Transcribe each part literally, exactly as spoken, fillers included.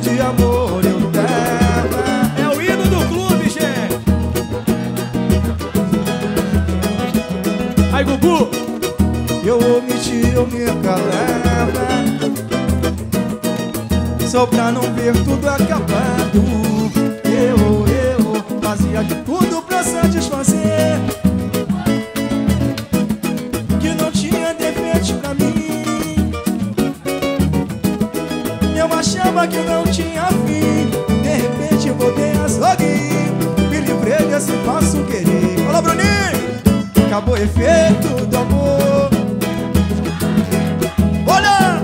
de amor eu tava. É o hino do clube, gente. Aí, Gugu. Eu omiti, eu me calava, só pra não ver tudo acabado. Eu, eu fazia de tudo pra satisfazer, que não tinha defeitos pra mim. Eu achava que não tinha fim, de repente voltei a sorrir, me livrei desse falso querer. Fala, Bruninho! Acabou o efeito do amor. Olha!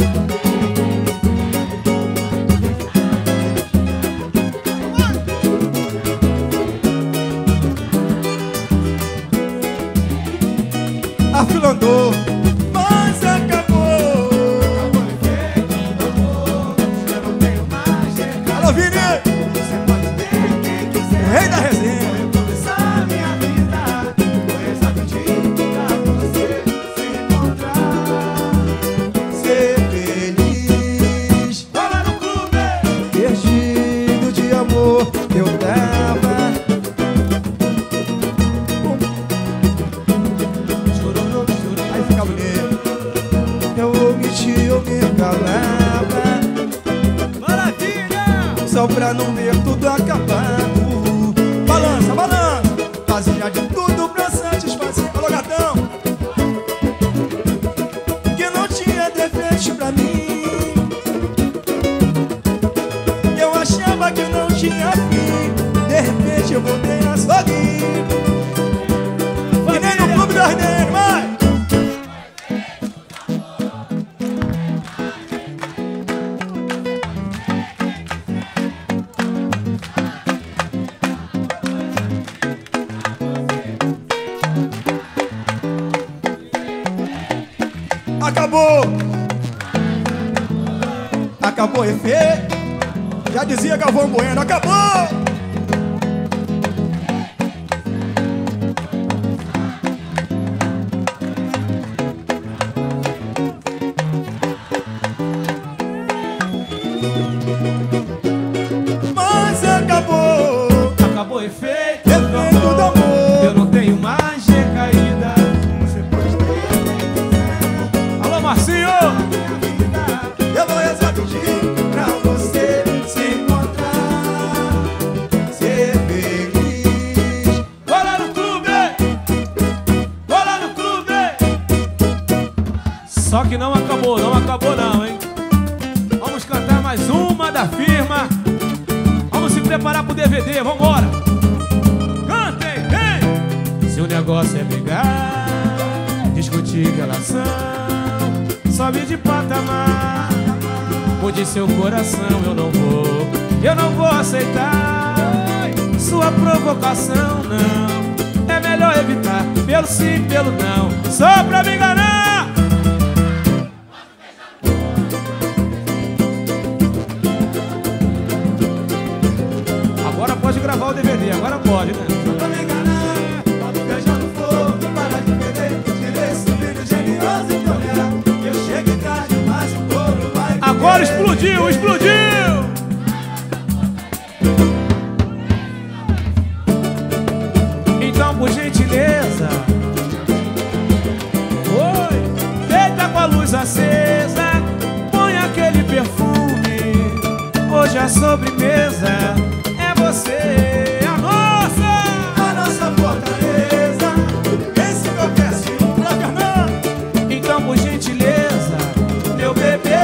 Afilandou, mas acabou. Acabou o efeito do amor. Eu não tenho mais jeito. Alô, Vini! Você pode ter quem quiser. O rei da resenha. Eu começar minha vida. Foi exatamente pra você se encontrar. Ser feliz. Fala no clube. Perdido de amor eu tava. Aí fica bonito. Eu omiti, eu me calava, Maravilha! só pra não ver tudo acabado. Balança, balança. Fazia de tudo pra satisfazer. Alô, gatão! Que não tinha defeitos pra mim. Eu achava que não tinha fim, de repente eu voltei a sorrir. Que nem no clube das dez, vai! Acabou! Acabou o efeito. Já dizia Galvão Bueno, acabou! Mas acabou! Acabou o efeito Efeito do amor. Eu não tenho mais recaída. Você pode ter. Alô, Marcinho! Eu vou rezar pedir pra você se encontrar, ser feliz. Bora no clube! Bora no clube! Só que não acabou, não acabou não, hein? Vamos cantar mais uma da firma. Vamos se preparar pro D V D, vambora! Cantem, vem! Se o negócio é brigar, discutir relação, sobe de patamar. Mude seu coração, eu não vou, eu não vou aceitar sua provocação, não. É melhor evitar, pelo sim, pelo não, só pra me enganar. Agora pode gravar o D V D, agora pode, né? Só pra me enganar, bota o feijão no fogo, para de perder, tira esse brilho genioso e olhar. Eu chego em tarde, mas o couro vai. Agora explodiu, explodiu! Então, por gentileza, oi, deita com a luz acesa, põe aquele perfume. Hoje a sobremesa é você, a nossa, A nossa fortaleza, esse meu péssimo pra Fernando. então, por gentileza, meu bebê,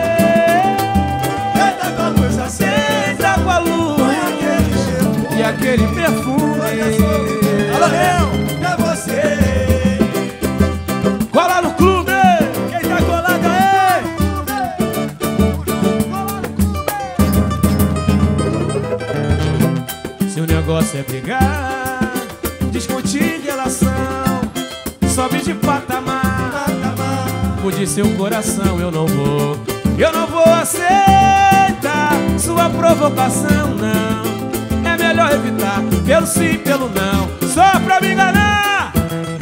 Deita com a luz acesa, deita com a luz põe aquele cheiro. e aquele perfume. Alô, Leão, é você. Cola no clube! Quem tá colado aí? Se o negócio é brigar, discutir relação, sobe de patamar, mude seu coração, eu não vou, eu não vou aceitar sua provocação, não. É melhor evitar, pelo sim, pelo não, só pra me enganar.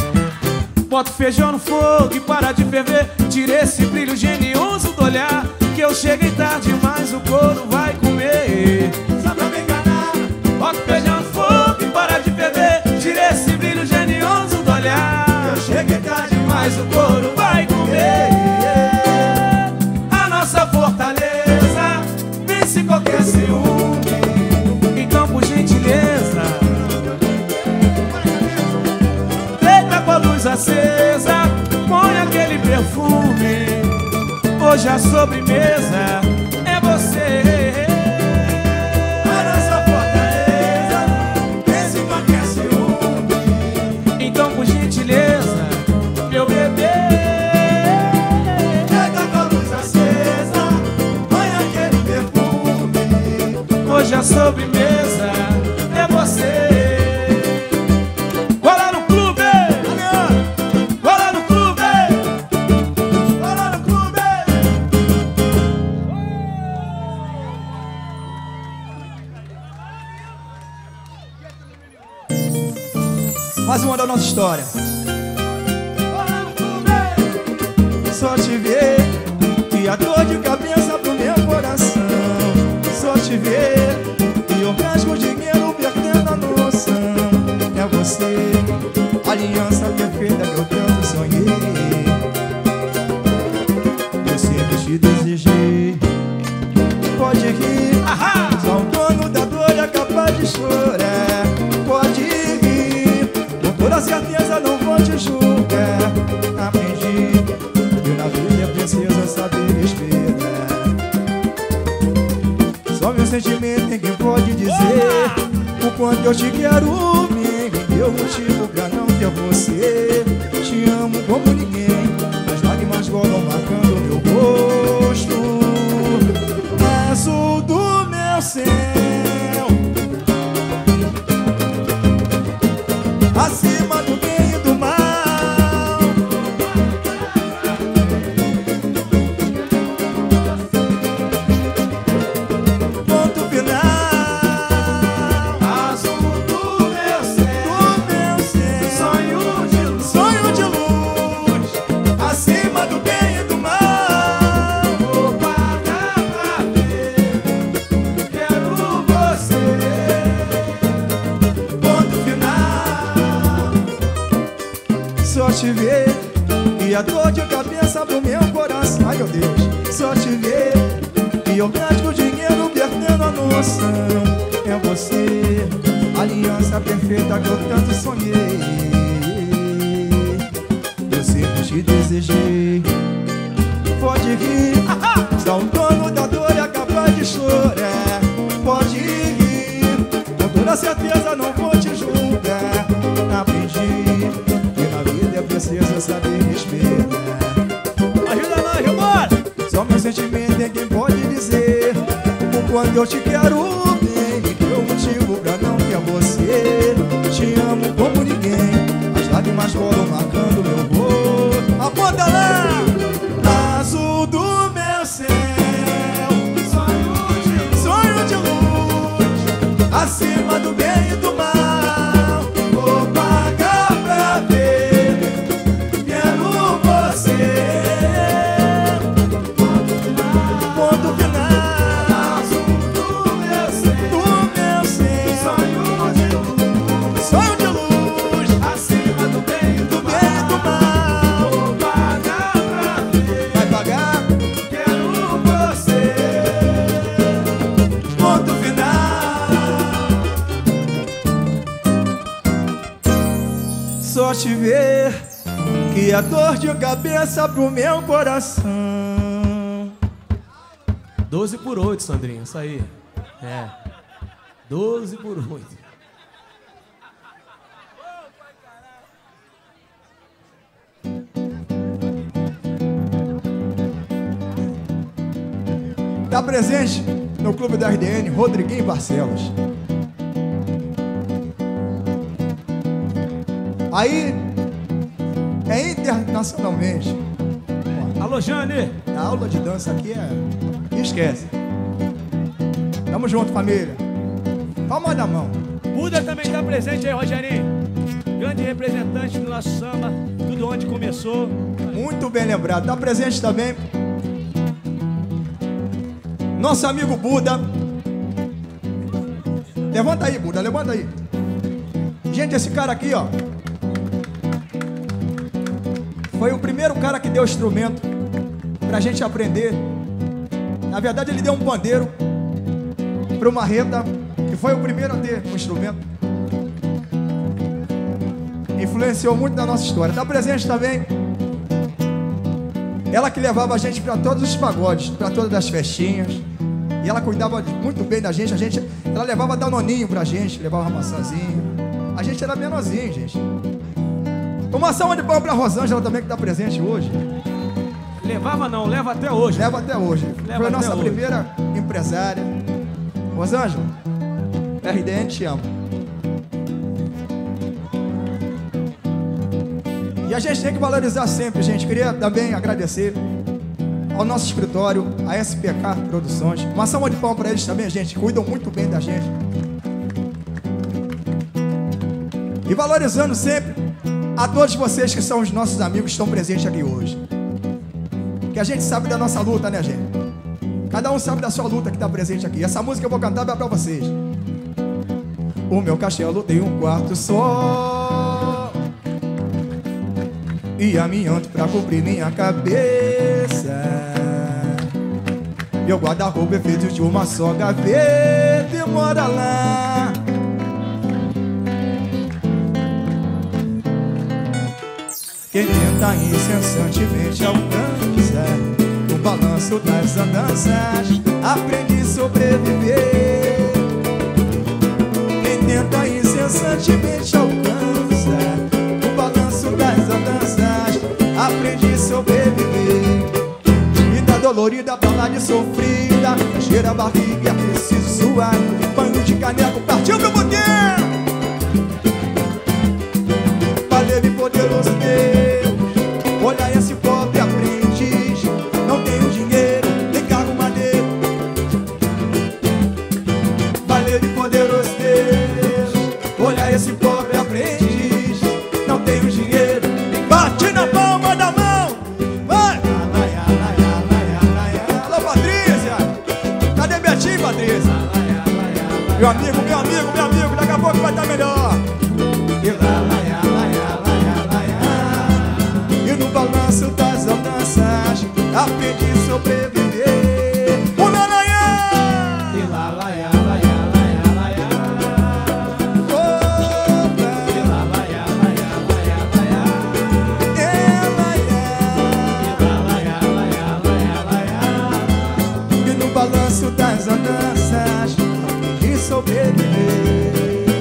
Bota o feijão no fogo e para de ferver, tira esse brilho genioso do olhar, que eu cheguei tarde, mas o couro vai comer. Só pra me enganar. Bota o feijão no fogo e para de ferver. Tira esse brilho genioso do olhar. Eu cheguei tarde, Mas o couro vai comer. A nossa fortaleza vence qualquer ciúme. Então, por gentileza, deita com a luz acesa, põe aquele perfume. Hoje a sobremesa é você. A nossa fortaleza vence qualquer ciúme. Então, por gentileza, meu bebê, deita com a luz acesa, põe aquele perfume. hoje a sobremesa é você. Cola no clube, cola no clube, Bora no clube. Mais uma da nossa história. Bora no clube. Só te ver e a dor de cabeça pro meu coração. Só te ver e o rasgo de dinheiro perdendo a noção. É você, a aliança perfeita que eu tanto sonhei. Eu sempre te desejei. Pode rir, ahá! só o dono da dor é capaz de chorar. Pode rir, com toda certeza não vou te julgar. Aprendi que na vida é preciso saber esperar. Só meu sentimento ninguém pode dizer o quanto eu te quero bem. Me deu motivo pra não ter você. Te amo como ninguém, as lágrimas rolam marcando meu rosto. Azul do meu céu, acima do bem e do mal. Ponto final. Azul do meu céu, Do meu céu, sonho de luz, sonho de luz, acima do bem e do mal. vou pagar pra ver. Quero você. Ponto final. Só te ver e a dor de cabeça pro meu coração. Ai meu Deus, só te ver e eu gasto dinheiro perdendo a noção. É você, a aliança perfeita que eu tanto sonhei. Eu sempre te desejei. Pode rir, só o dono da dor é capaz de chorar. Pode rir, com toda certeza não vou te julgar. Aprendi que na vida é preciso saber esperar. Ajuda nós, vambora! Só meu sentimento ninguém pode dizer o quanto eu te quero bem. Me deu motivo pra não ter você. Te amo como ninguém, as lágrimas rolam marcando meu rosto. Aponta lá! Azul do meu céu, Sonho de luz, sonho de luz, acima do bem e do mal. Vou pagar pra ver, quero você. Ponto final. azul do meu céu, Do meu ser, sonho de luz, sonho de luz, acima do bem e do do bem e do mal. mal. Vou pagar pra ver. Vai pagar? Quero você. Ponto final. Só te ver e a dor de cabeça pro meu coração. doze por oito, Sandrinha, isso aí. É. doze por oito. Tá presente no Clube da R D N, Rodriguinho Barcelos. Aí, é internacionalmente. Alô, Jane. A aula de dança aqui é... esquece. Tamo junto, família. Palma da mão. Buda também está presente aí, Rogerinho. Grande representante do nosso samba, tudo onde começou. Muito bem lembrado. Tá presente também Nosso amigo Buda. Levanta aí, Buda, levanta aí. Gente, esse cara aqui, ó, foi o primeiro cara que deu instrumento pra gente aprender. Na verdade, ele deu um pandeiro pro Marreta, que foi o primeiro a ter um instrumento. Influenciou muito na nossa história. Tá presente também ela que levava a gente para todos os pagodes, para todas as festinhas. E ela cuidava muito bem da gente. A gente, ela levava danoninho pra gente, levava uma maçãzinha. A gente era menorzinho, gente. Uma salva de palmas pra Rosângela também, que tá presente hoje. Levava não, leva até hoje. Leva até hoje. Leva Foi a nossa hoje. primeira empresária. Rosângela, R D N te amo. E a gente tem que valorizar sempre, gente. Queria também agradecer ao nosso escritório, a S P K Produções. Uma salva de palmas para eles também, gente. Cuidam muito bem da gente. E valorizando sempre a todos vocês que são os nossos amigos que estão presentes aqui hoje. Que a gente sabe da nossa luta, né, gente? Cada um sabe da sua luta que está presente aqui. Essa música eu vou cantar para vocês. O meu castelo tem um quarto só e amianto pra cobrir minha cabeça. Meu guarda-roupa é feito de uma só gaveta e mora lá. Quem tenta incessantemente alcança no balanço das andanças, aprende a sobreviver. Quem tenta incessantemente alcança no balanço das andanças, aprende a sobreviver. Vida dolorida, pra lá de sofrida, cheira a barriga, é preciso suar. Banho de caneco, partiu pro boteco. Valeu e poderoso Deus, olha esse pobre aprendiz. Não tenho dinheiro, nem carro maneiro. Valeu e poderoso Deus, olha esse pobre aprendiz. Não tenho dinheiro, bate na palma da mão. Vai! Alô, Patrícia! Cadê Betinho, Patrícia? Meu amigo, meu amigo, meu amigo, daqui a pouco vai estar melhor. E lá, lá, e no balanço das andanças, aprendi a sobreviver. O Laranhã! E lá, lá, lá, lá, lá, lá, lá. E lá, lá, lá, lá, lá, lá. E lá, lá, lá, lá, lá. E no balanço das andanças, aprendi a sobreviver.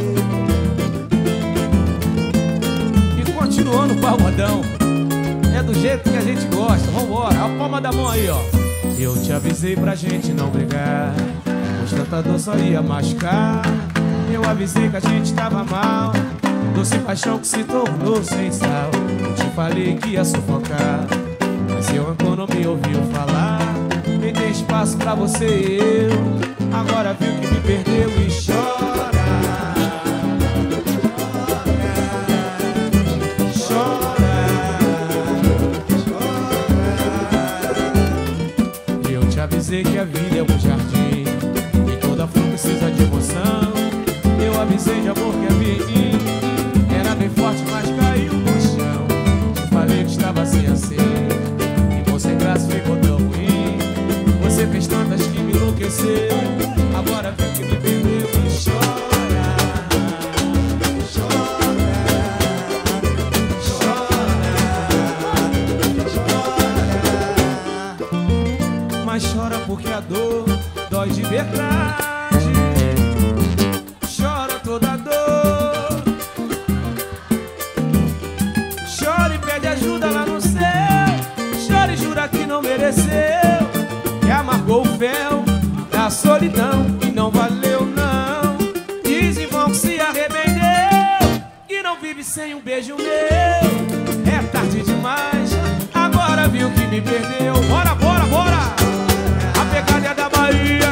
Continuando o pagodão, é do jeito que a gente gosta. Vambora, a palma da mão aí, ó. Eu te avisei pra gente não brigar, pois tanta dor só ia machucar. Eu avisei que a gente tava mal, doce paixão que se tornou sem sal. Eu te falei que ia sufocar, mas seu âncora não me ouviu falar. Me dei espaço pra você e eu, agora viu que me perdeu e chora. Avisei que a vida é um jardim e toda flor precisa de emoção. Eu avisei de amor que havia em mim, era bem forte, mas caiu no chão. Te falei que estava assim assim, e você graça ficou tão ruim. Você fez tantas que me enlouqueceu, agora viu que me perdeu e chora. Chora porque a dor dói de verdade. Chora toda a dor. Chora e pede ajuda lá no céu. Chora e jura que não mereceu, que amargou o fel da solidão e não valeu não. Diz em vão que se arrependeu, que não vive sem um beijo meu. É tarde demais, agora viu que me perdeu. Bora, bora, bora! Pegada da Bahia.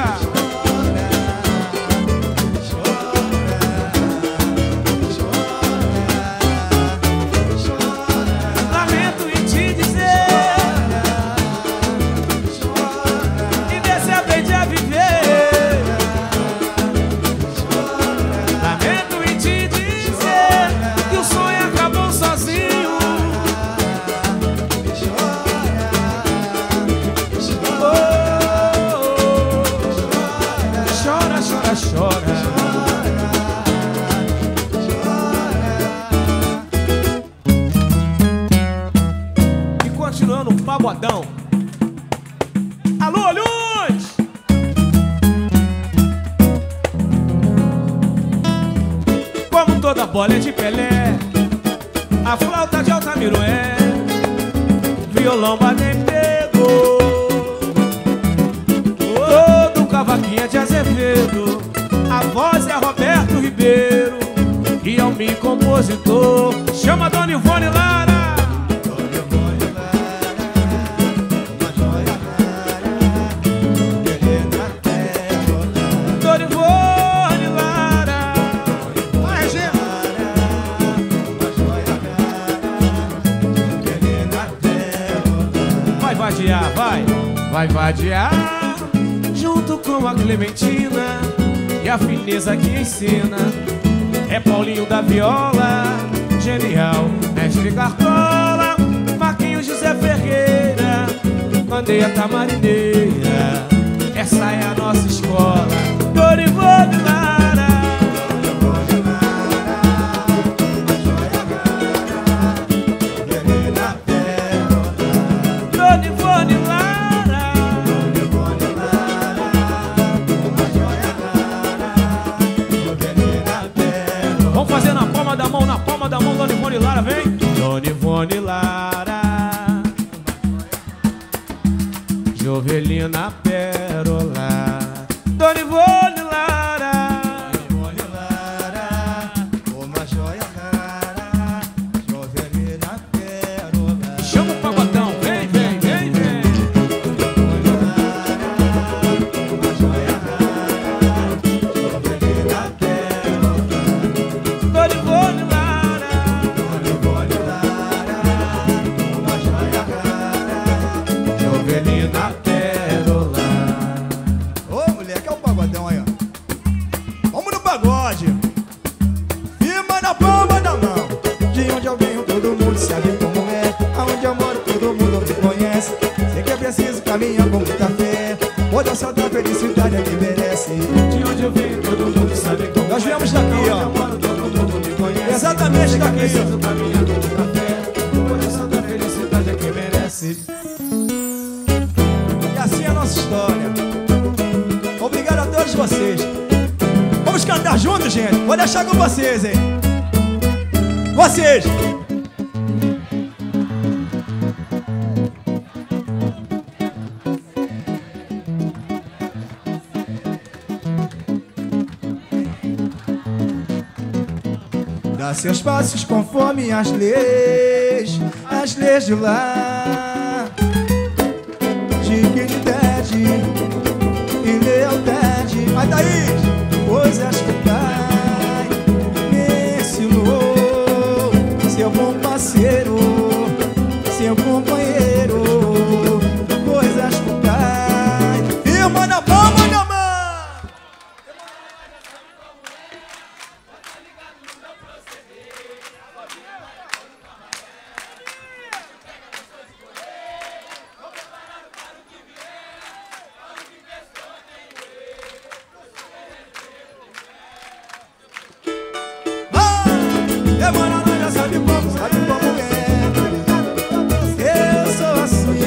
Lamento em te dizer, e desse aprendi a viver. continuando o pagodão. Alô, Luz! Como toda bola é de Pelé, a flauta de Altamiro é, violão Baden pegou, todo cavaquinho é de Azevedo, a voz é Roberto Ribeiro e é o mi compositor. Chama Dona Ivone Lara. Dona Ivone Lara, uma joia rara, querendo a terra. Dona Ivone Lara. Vai, Regina. Uma joia rara, querendo a terra. Vai vadiar, vai, vai vadiar, junto com a Clementina e a fineza que ensina. É Paulinho da viola, genial, mestre Cartola, Marquinhos José Ferreira, Bandeira Tamarineira. Essa é a nossa escola. Dona Ivone Lara. Dona Ivone Lara, uma joia rara, querendo a terra. Dona Ivone Lara. Dona Ivone Lara, uma joia rara, querendo a terra. Vamos fazer na palma da mão, na palma da mão, Dona Ivone Lara, vem. Dona Ivone Lara, Jovelina Pérola. Dona Ivone Lara, Ivone Lara, uma joia rara, Jovelina Pérola. chama o pagodão, vem, vem, vem, vem. Ivone Lara, uma joia rara, Jovelina Pérola. Dona Ivone Lara, Dona Ivone Lara, uma joia rara, Jovelina Pérola. Ô, moleque, é o pagodão aí, ó. Vamos no pagode. Firma na palma da mão. De onde eu venho, todo mundo sabe como é. Aonde eu moro, todo mundo me conhece. Sei que é preciso caminhar com muita fé. Vou dançar da felicidade é que merece. De onde eu venho, todo mundo sabe como Nós é. viemos daqui, Onde ó. eu moro, todo mundo me conhece. Exatamente daqui. Preciso caminhar com muita fé. Hoje santa felicidade é que merece. E assim é a nossa história. Obrigado a todos vocês. Vamos cantar juntos, gente? Vou deixar com vocês, hein? Vocês! Dá seus passos conforme as leis, as leis de lá. Dignidade e lealdade. Vai, Thaís! Coisas que o pai me ensinou. Seu bom parceiro, seu companheiro. Coisas que o pai. Firma na palma da mão. Demora, nós já sabe como, sabe como é. Eu sou assim,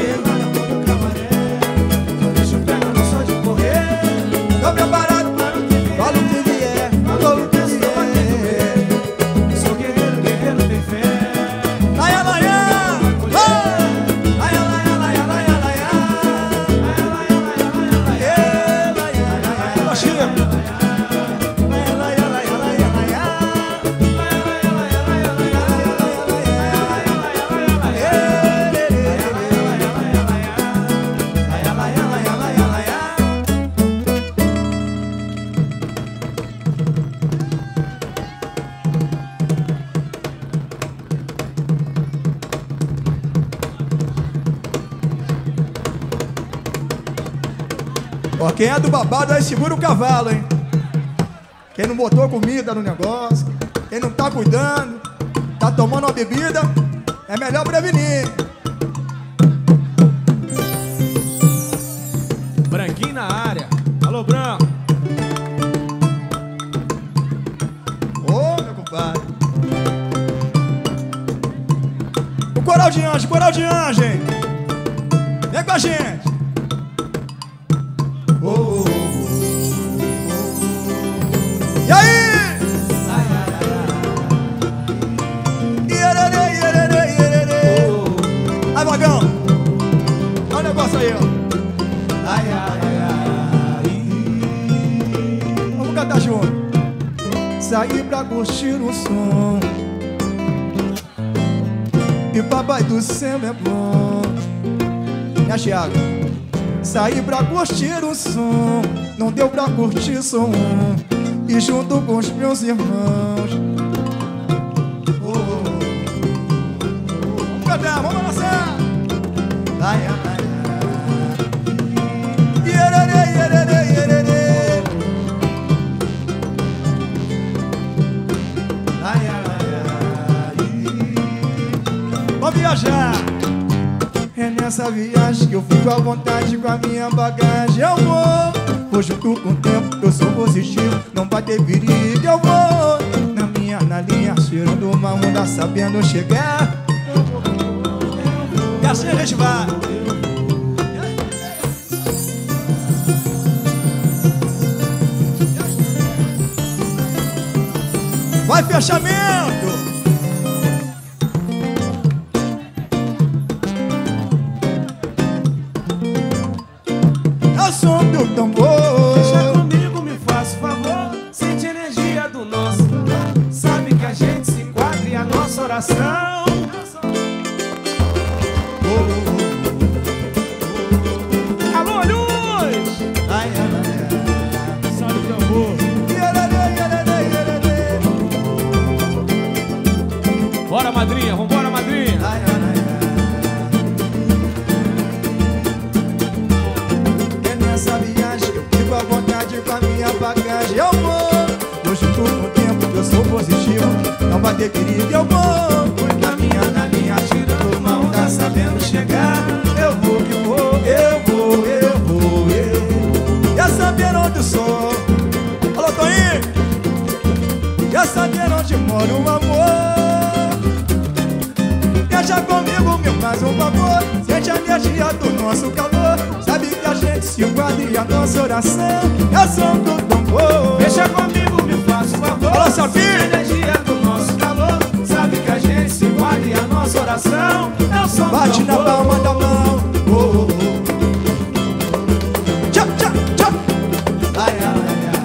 não deixo pega, não sou de correr. Tô preparado para o que vier, falo o que vier, falo o que vier. Sou guerreiro, guerreiro tem fé. Laia, laia, laia, laia, laia, laia, laia. Ê, laia, laia, laia, Chico. Laia, laia, laia, laia, laia. Ó, quem é do babado aí segura o cavalo, hein? Quem não botou comida no negócio, quem não tá cuidando, tá tomando uma bebida, é melhor prevenir. Branquinho na área. Alô, Branco. Ô, meu compadre. O coral de anjo, coral Claudiangem, vem com a gente. Oh, oh, oh. E aí? Ierere, ierere, ierere. Aí, Vagão, olha o negócio aí, ó. Ai, ai, ai, ai. Vamos cantar junto. Saí pra curtir o som, e papai do céu é bom. E a Thiago? Saí pra curtir o som, não deu pra curtir só um, e junto com os meus irmãos. Oh, oh, oh. Vamos cantar, vamos dançar. Ai, ai, ai. Ierere, ierere, ierere. Ai, ai, ai. Vamos viajar. É nessa viagem que eu fico à vontade com a minha bagagem. Eu vou, hoje eu tô com tempo, eu sou positivo, não vai ter perigo. Eu vou, na minha, na linha, cheirando uma onda, sabendo chegar. E assim a gente vai. Vai, fechamento! É o som do tambor. Deixa comigo, me faça favor. Sente a energia do nosso amor. Sabe que a gente se enquadra e a nossa oração. Oh, oh, oh. Alô, luz! Ai, ai, ai. Sabe o tambor. Bora, madrinha, vambora, madrinha. Ai, ai, ai, ai. É nessa viagem que eu fico à vontade com a minha bagagem. Eu vou, hoje tô com tempo, eu sou positivo, não vai ter perigo. Eu vou, na minha, na linha, tirando uma onda, sabendo chegar. Eu vou que vou, eu vou, eu vou, eu. Quer saber onde eu sou? Alô, Toninho! Quer saber onde mora o amor? Deixa comigo, meu, faz um favor. Sente a energia do nosso calor. Sabe que a gente se enquadra e a nossa oração é o som do tambor. Deixa comigo, me faça um favor. Alô, Sofia! Sente a energia do nosso calor. Sabe que a gente se enquadra e a nossa oração é o som do Bate na tambor. palma da mão. Oh, oh, oh. Tchau, tchau, tchau. Ai, ai, ai.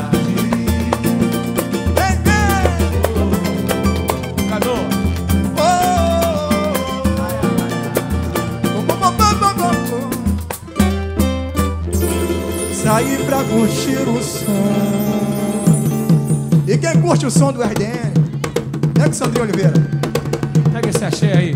Vem, vem. Cadô? Oh, ai, ai, ai. Bom, bom, bom, bom, bom, bom. Saí pra curtir o som. E quem curte o som do R D N? É que Sandrinho Oliveira. Pega esse axé aí.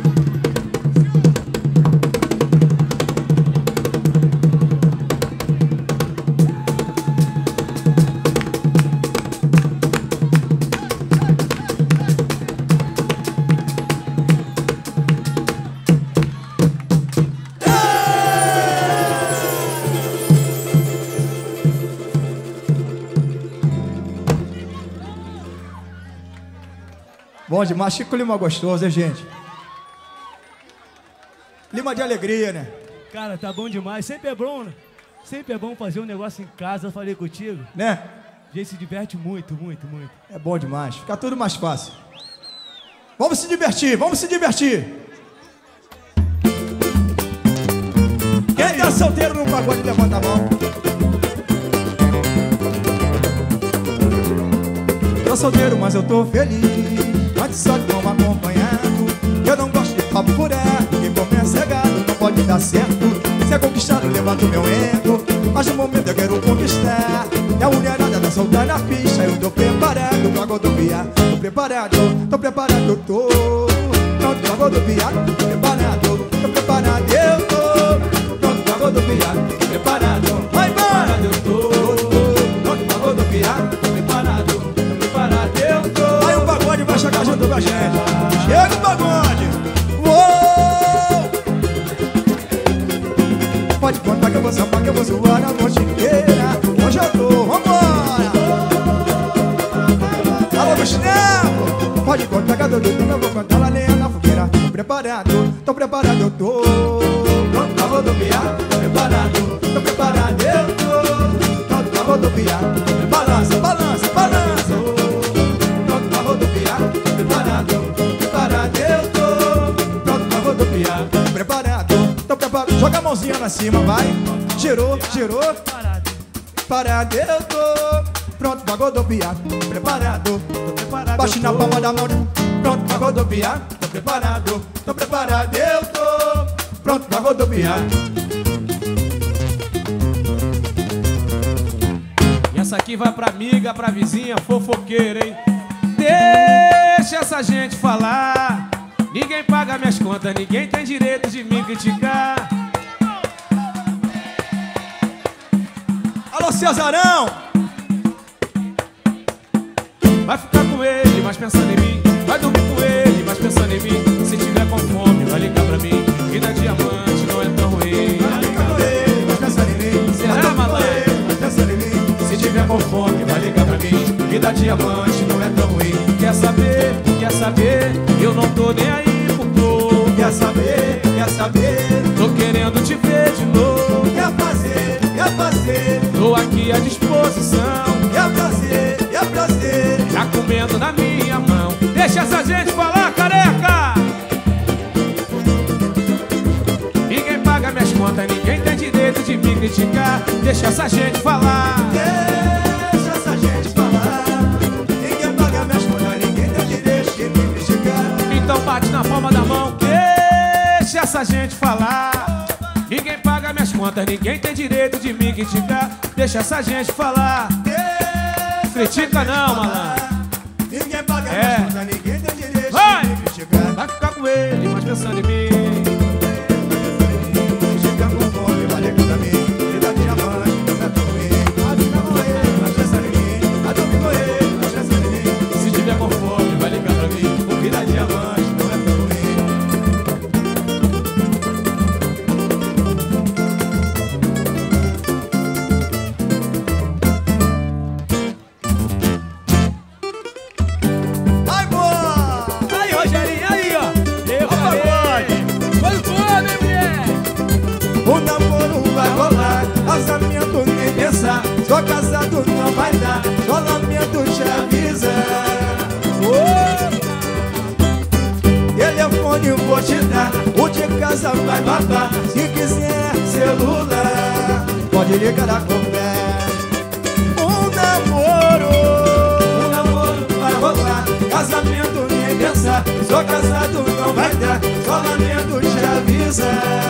Bom demais, Chico Lima gostoso, hein, gente? Lima de alegria, né? Cara, tá bom demais. Sempre é bom, né? Sempre é bom fazer um negócio em casa. Eu falei contigo. Né? A gente se diverte muito, muito, muito. É bom demais, fica tudo mais fácil. Vamos se divertir, vamos se divertir. Quem tá solteiro no pagode, levanta a mão. Tô solteiro, mas eu tô feliz. Pode só de mão acompanhado. Eu não gosto de papo furado. Quem começa é gado, não pode dar certo. Se é conquistado, eu levanto meu ego. Mas no momento eu quero conquistar. E a mulherada tá soltar na pista. Eu tô preparado pra rodoviar. Tô preparado, tô preparado, eu tô. Pronto pra rodoviar, tô preparado. Tô preparado, eu tô. Pronto pra rodoviar, tô preparado. Vai, vai, eu tô. Pronto pra rodoviar, tô preparado. Tô preparado, eu tô. Aí o pagode vai chegar junto com a gente. Chega o pagode. Uou! Pode contar que eu vou sambar, que eu vou zoar a noite inteira. Hoje eu tô, vambora! Alô, Gustavo! Pode contar que eu tô doido, que eu vou cantar lá lenha na fogueira. Tô preparado, tô preparado. preparado, eu tô. Pronto pra rodopiar, tô preparado. Tô preparado, eu tô. Pronto pra rodopiar. Balança, balança, balança. Pronto pra rodopiar, tô preparado. Preparado, eu tô. Pronto pra rodopiar. Preparado, tô preparado. Joga a mãozinha na cima, vai. Girou, girou. Preparado, eu tô. Pronto pra rodopiar. Preparado, tô preparado. Baixe na palma da mão. Pronto pra rodopiar. Tô preparado, tô preparado, eu tô. Pronto pra rodopiar. E essa aqui vai pra amiga, pra vizinha, fofoqueira, hein? Deixa essa gente falar. Ninguém paga minhas contas, ninguém tem direito de me criticar. Alô, Cesarão! Vai ficar com ele, mas pensando em mim. Vai dormir com ele, mas pensando em mim. Se tiver com fome, vai ligar pra mim. Vida diamante não é tão ruim. Vai ligar com ele, mas pensando em mim. Será, malandro? Mas pensando em mim. Se tiver com fome, vai ligar pra mim. Vida diamante não é tão ruim. Quer saber, quer saber? Eu não tô nem aí pro povo. Quer saber, quer saber? Tô querendo te ver de novo. Quer fazer, quer fazer? Tô aqui à disposição. Quer prazer, quer prazer? Tá comendo na minha mão. Deixa essa gente falar, careca! Ninguém paga minhas contas, ninguém tem direito de me criticar. Deixa essa gente falar. Deixa essa gente falar. Ninguém paga minhas contas, ninguém tem direito de me criticar. Então bate na palma da mão. Deixa essa gente falar. Ninguém paga minhas contas, ninguém tem direito de me criticar. Deixa essa gente falar. Critica não, malandro. Ninguém paga É. minhas contas, ninguém tem direito Vai. de me criticar. Vai ficar com ele, mas pensando em mim. Chega com fome, vai ligar pra mim. Vida diamante, não é tão ruim. Vai ficar com ele, mas pensando em mim. Vai dormir com ele, mas pensando em mim. Se tiver com fome, vai ligar pra mim. Vida diamante, não é tão ruim. Vai, boa! Aí, Rogerinho, aí, ó. Eu Ó, falei. Foi o fome, mulher. O namoro vai rolar, casamento nem pensar. Só casado não vai dar, só lamento te avisa. Telefone eu vou te dar, o de casa vai babar. Se quiser celular, pode ligar a conversa. O namoro, o namoro vai rolar, casamento nem pensar. Só casado não vai dar, só lamento te avisa.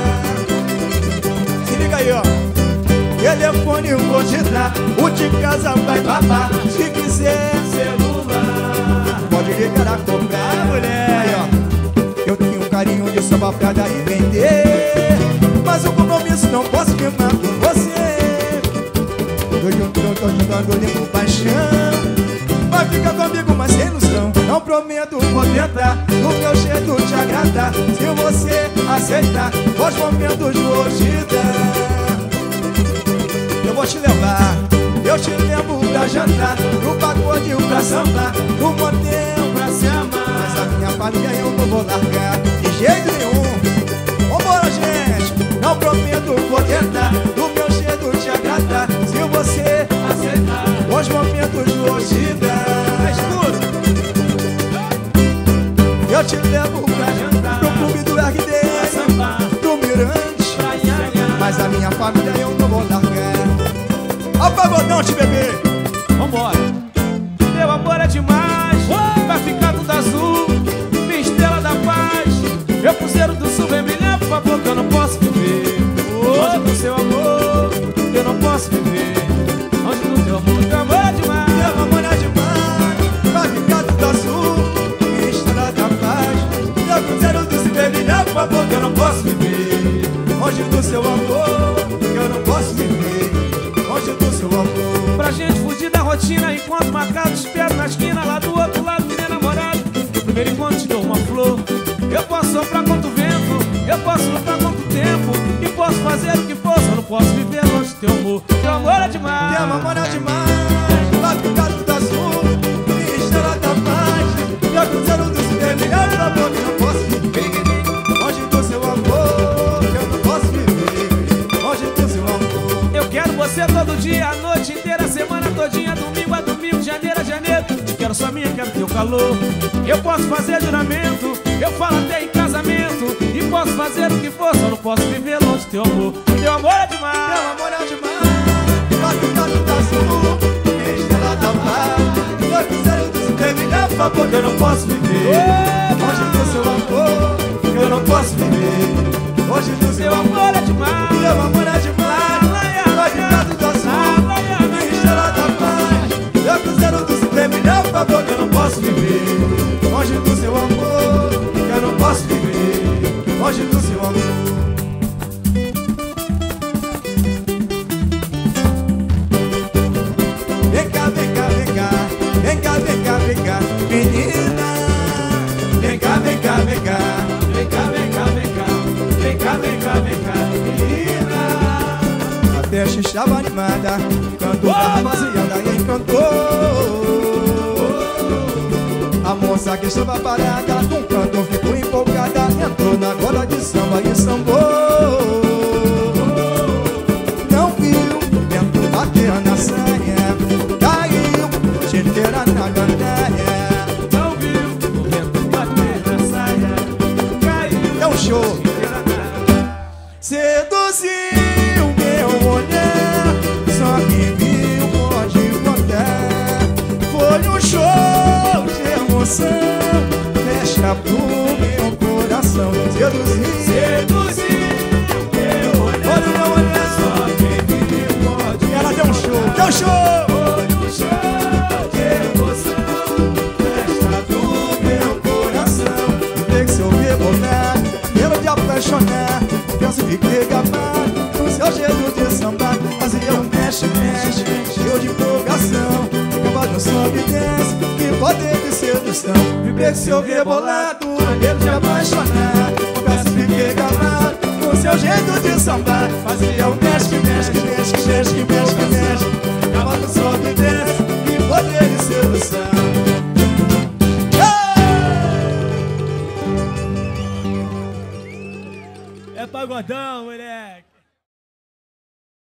Se liga aí, ó. Telefone eu vou te dar, o de casa vai babar. Se quiser celular, pode ligar a comprar, mulher. Aí, ó. Eu tenho um carinho de samba pra dar e vender, mas o compromisso não posso queimar com você. Hoje eu tô, tô jogando limpo paixão. Vai ficar comigo, mas sem ilusão. Não prometo, vou tentar no meu jeito te agradar. Se você aceitar, os momentos vou te dar. Eu vou te levar, eu te levo pra jantar, no pagode pra sambar, no motel pra se amar. Mas a minha família eu não vou largar de jeito nenhum. Vambora, gente, não prometo, vou tentar no meu jeito te agradar. Se você aceitar, os momentos vou te dar. Escuta, eu te levo pra jantar, pro clube do R D, pro Mirante, mas a minha família eu não vou largar. Ó o pagodão, te bebê. Vambora. Meu amor é demais, vai ficar tudo azul. Minha estrela da paz, meu cruzeiro do sul. Vem me leva, por favor, que eu não posso viver longe do seu amor, eu não posso viver longe do teu amor. Teu amor é demais, Meu amor é demais, vai ficar tudo azul. Minha estrela da paz, meu cruzeiro do sul. Vem me leva, por favor, que eu não posso viver longe do seu amor, que eu não posso viver longe do seu amor. pra gente fugir da rotina. Enquanto marcado, te espero na esquina, lá do outro lado, menina namorado. No primeiro encontro te dou uma flor. Eu posso soprar quanto vento, eu posso lutar quanto tempo, e posso fazer o que for, só não posso viver longe do teu amor. Teu amor é demais, Meu amor é demais, vai ficar tudo azul. Minha estrela da paz, meu cruzeiro do sul. Vem me leva, por favor, que eu não posso viver longe do seu amor. dia, a noite inteira, a semana todinha, domingo a domingo, janeiro a janeiro. Te quero só minha, quero teu calor. Eu posso fazer juramento, eu falo até em casamento, e posso fazer o que for, só não posso viver longe do teu amor. Teu amor é demais, Teu amor é demais. Quatro cantos da sul, estrela da mar. Dois cruzeiros do sul, terminar, por favor, que eu não posso viver. Longe do seu amor, eu não posso viver. Longe do seu teu amor, amor é demais. teu amor é demais. Quatro cantos da sul, estrela da mar. Dois cruzeiros do sul, terminar, por favor, que eu não posso viver. Longe do seu amor, que eu não posso viver. Longe do seu amor. Vem cá, vem cá, vem cá, vem cá, vem cá, vem cá, menina. Vem cá, vem cá, vem cá, vem cá, vem cá, vem cá, vem cá, vem cá, vem cá, menina. A festa estava animada, quando a rapaziada encantou. A moça que estava parada, com o canto ficou empolgada, entrou na gola de samba e sambou. Não viu, dentro bateu na sanha, caiu, noite inteira na gandaia. Não viu o vento bater na saia, caiu. É um show. Seduziu meu olhar, só quem viu pode contar. Foi um show de emoção, fecha pro meu coração. Seduziu, Seduziu meu olhar, olha o meu olhar, só quem vive pode. ela deu um show, deu um show. Foi um show de emoção, Festa do meu coração, tem que se ouvir botar, pelo de apaixonar. Penso que fiquei gabado no seu jeito de sambar. Fazia um mexe, mexe, cheio de empolgação. Ficava no sobe e desce, que poder de sedução. Vibrei que se ouvir bolado, pelo de apaixonar. Penso que fiquei gabado no seu jeito de sambar. Fazia um mexe, mexe, mexe, mexe, mexe, mexe. Ficava no sobe e desce, que poder de sedução. É pagodão, moleque.